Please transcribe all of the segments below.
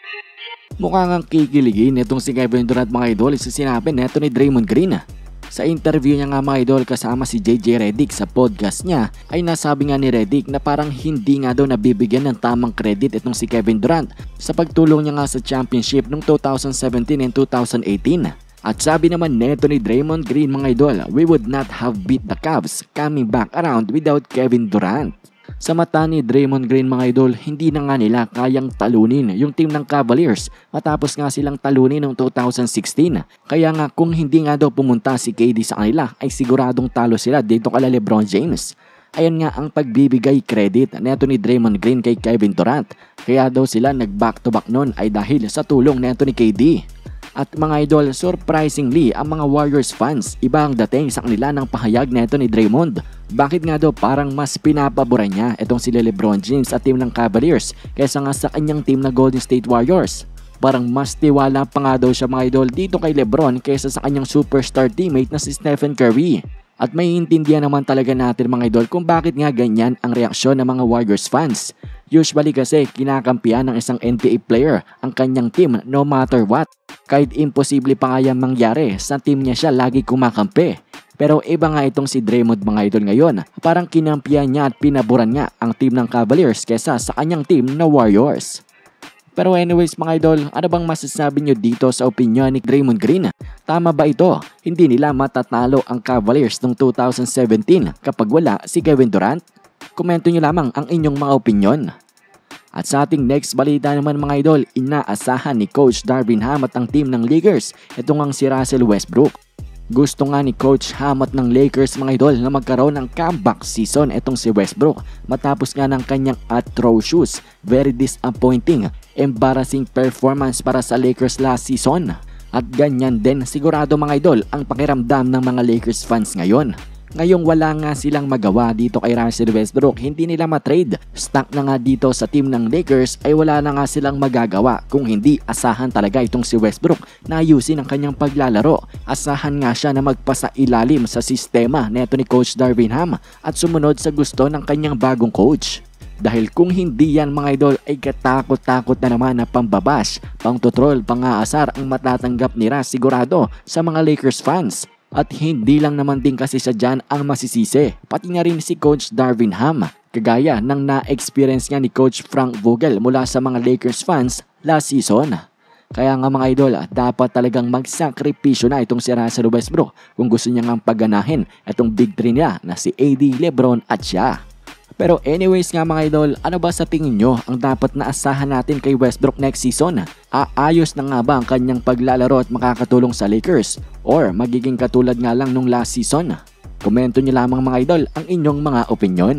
Mukhang ang kikiligin itong si Kevin Durant mga idol sa sinabi neto ni Draymond Green. Sa interview niya nga mga idol kasama si JJ Redick sa podcast niya ay nasabi nga ni Redick na parang hindi nga daw nabibigyan ng tamang credit itong si Kevin Durant sa pagtulong niya nga sa championship noong 2017 and 2018. At sabi naman neto ni Draymond Green mga idol, we would not have beat the Cavs coming back around without Kevin Durant. Sa mata ni Draymond Green mga idol, hindi na nga nila kayang talunin yung team ng Cavaliers matapos nga silang talunin noong 2016. Kaya nga kung hindi nga daw pumunta si KD sa kanila ay siguradong talo sila dito kala LeBron James. Ayan nga ang pagbibigay credit neto ni Draymond Green kay Kevin Durant. Kaya daw sila nag back to back nun ay dahil sa tulong neto ni KD. At mga idol, surprisingly ang mga Warriors fans, iba ang dating sa kanila ng pahayag neto ni Draymond. Bakit nga daw parang mas pinapaboran niya itong sila LeBron James at team ng Cavaliers kaysa nga sa kanyang team na Golden State Warriors? Parang mas tiwala pa nga daw siya mga idol dito kay LeBron kaysa sa kanyang superstar teammate na si Stephen Curry. At may intindihan naman talaga natin mga idol kung bakit nga ganyan ang reaksyon ng mga Warriors fans. Usually kasi kinakampihan ng isang NBA player ang kanyang team no matter what. Kahit imposible pa nga yan mangyari, sa team niya siya lagi kumakampi. Pero iba nga itong si Draymond mga idol ngayon. Parang kinampihan niya at pinaboran niya ang team ng Cavaliers kesa sa kanyang team na Warriors. Pero anyways mga idol, ano bang masasabi nyo dito sa opinion ni Draymond Green? Tama ba ito? Hindi nila matatalo ang Cavaliers noong 2017 kapag wala si Kevin Durant? Komento nyo lamang ang inyong mga opinion. At sa ating next balita naman mga idol, inaasahan ni Coach Darvin Ham at ang team ng Lakers ito ngang si Russell Westbrook. Gusto nga ni Coach Ham at ng Lakers mga idol na magkaroon ng comeback season itong si Westbrook matapos nga ng kanyang atrocious, very disappointing, embarrassing performance para sa Lakers last season. At ganyan din sigurado mga idol ang pakiramdam ng mga Lakers fans ngayon. Ngayong wala nga silang magawa dito kay Russell Westbrook, hindi nila matrade. Stuck na nga dito sa team ng Lakers ay wala na nga silang magagawa kung hindi asahan talaga itong si Westbrook na ayusin ang kanyang paglalaro. Asahan nga siya na magpasa ilalim sa sistema neto ni Coach Darvin Ham at sumunod sa gusto ng kanyang bagong coach. Dahil kung hindi yan mga idol ay katakot-takot na naman na pambabash, pangtutrol, pangaasar ang matatanggap nila sigurado sa mga Lakers fans. At hindi lang naman din kasi sa dyan ang masisisi, pati na rin si Coach Darvin Ham. Kagaya ng na-experience nga ni Coach Frank Vogel mula sa mga Lakers fans last season. Kaya nga mga idol, dapat talagang magsakripisyo na itong si Russell Westbrook kung gusto niya nga pagganahin itong big three niya na si AD, LeBron at siya. Pero anyways nga mga idol, ano ba sa tingin nyo ang dapat na asahan natin kay Westbrook next season? Aayos na nga ba ang kanyang paglalaro at makakatulong sa Lakers? Or magiging katulad nga lang nung last season? Komento nyo lamang mga idol ang inyong mga opinion.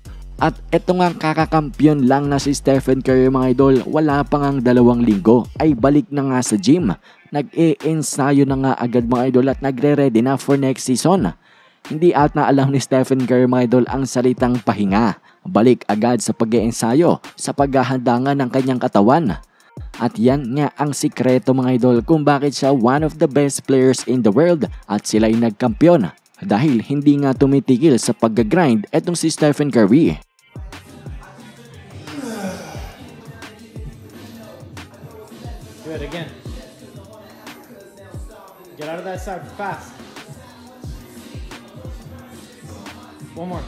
At eto nga kakakampiyon lang na si Stephen Curry mga idol, wala pa ngang 2 linggo ay balik na nga sa gym. Nag-e-ensayo na nga agad mga idol at nagre-ready na for next season. Hindi at na alam ni Stephen Curry mga idol ang salitang pahinga. Balik agad sa pag-iensayo, sa paghahanda nga ng kanyang katawan. At yan nga ang sikreto mga idol kung bakit siya one of the best players in the world at sila'y nagkampiyon. Dahil hindi nga tumitigil sa pag-grind etong si Stephen Curry. Do it again. Get out of that side fast. One more.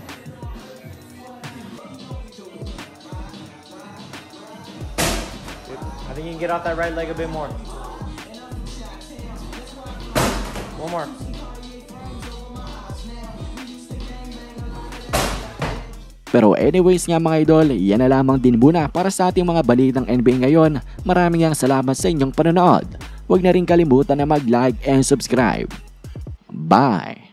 I think you can get out that right leg a bit more. One more. Pero anyways nga mga idol, yan na lamang din muna para sa ating mga balitang NBA ngayon. Maraming salamat sa inyong panonood. Huwag na rin kalimutan na mag-like and subscribe. Bye!